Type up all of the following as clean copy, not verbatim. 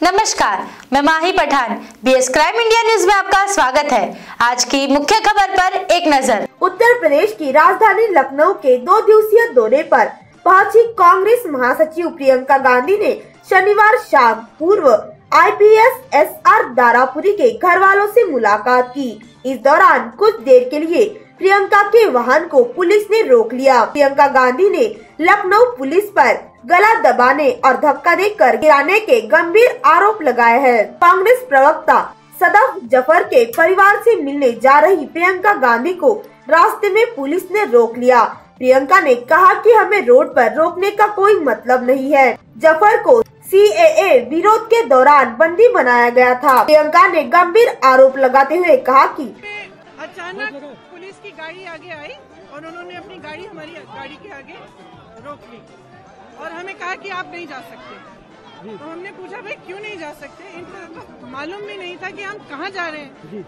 नमस्कार, मैं Mahi Pathan. BS crime India news में आपका स्वागत है। आज की मुख्य खबर पर एक नजर। उत्तर प्रदेश की राजधानी लखनऊ के 2 दिवसीय दौरे पर पहुंची कांग्रेस महासचिव प्रियंका गांधी ने शनिवार शाम पूर्व IPS SR दारापुरी के घर वालों से मुलाकात की। इस दौरान कुछ देर के लिए प्रियंका के वाहन को पुलिस ने रोक लिया। प्रियंका गांधी ने लखनऊ पुलिस पर गला दबाने और धक्का देकर गिराने के गंभीर आरोप लगाए हैं। कांग्रेस प्रवक्ता सदफ जफर के परिवार से मिलने जा रही प्रियंका गांधी को रास्ते में पुलिस ने रोक लिया। प्रियंका ने कहा कि हमें रोड पर रोकने का कोई मतलब नहीं है। जफर को CAA विरोध के दौरान बंदी बनाया गया था। प्रियंका ने गंभीर आरोप लगाते हुए कहा कि अचानक पुलिस की गाड़ी आगे आई और उन्होंने अपनी गाड़ी हमारी गाड़ी के आगे रोक ली और हमें कहा कि आप नहीं जा सकते। तो हमने पूछा भाई क्यों नहीं जा सकते, इनको तो मालूम भी नहीं था कि हम कहाँ जा रहे हैं,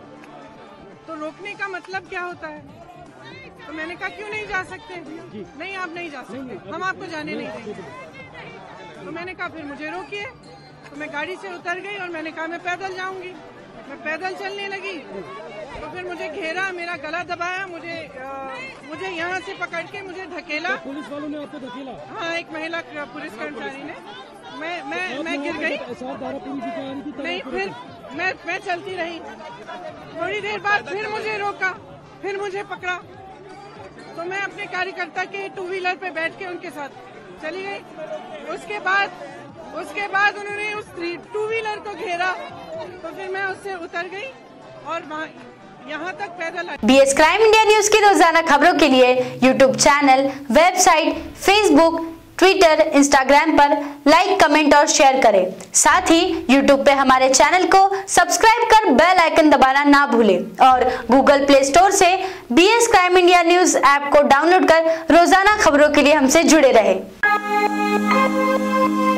तो रोकने का मतलब क्या होता है। तो मैंने कहा क्यों नहीं जा सकते, नहीं आप नहीं जा सकते, हम आपको जाने नहीं देंगे। तो मैंने कहा फिर मुझे रोकिए। तो मैं गाड़ी से उतर गई और मैंने कहा मैं पैदल जाऊंगी। मैं पैदल चलने लगी तो फिर मुझे घेरा, मेरा गला दबाया, मुझे यहाँ से पकड़ के मुझे धकेला। तो पुलिस वालों ने आपको धकेला? हाँ, एक महिला पुलिस कर्मचारी ने। मैं गिर गई। नहीं, फिर मैं चलती रही। थोड़ी देर बाद फिर मुझे रोका, फिर मुझे पकड़ा। तो मैं अपने कार्यकर्ता के 2 व्हीलर पे बैठ के उनके साथ चली गई। उसके बाद उन्होंने उस 2 व्हीलर को घेरा, तो फिर मैं उससे उतर गई और यहाँ तक पैदल आई। बीएस क्राइम इंडिया न्यूज की रोजाना खबरों के लिए YouTube channel, website, Facebook, Twitter, Instagram पर लाइक, कमेंट और शेयर करें। साथ ही यूट्यूब पे हमारे चैनल को सब्सक्राइब कर बेल आइकन दबाना ना भूलें और गूगल प्ले स्टोर से BS crime India news app को डाउनलोड कर रोजाना खबरों के लिए हमसे जुड़े रहें।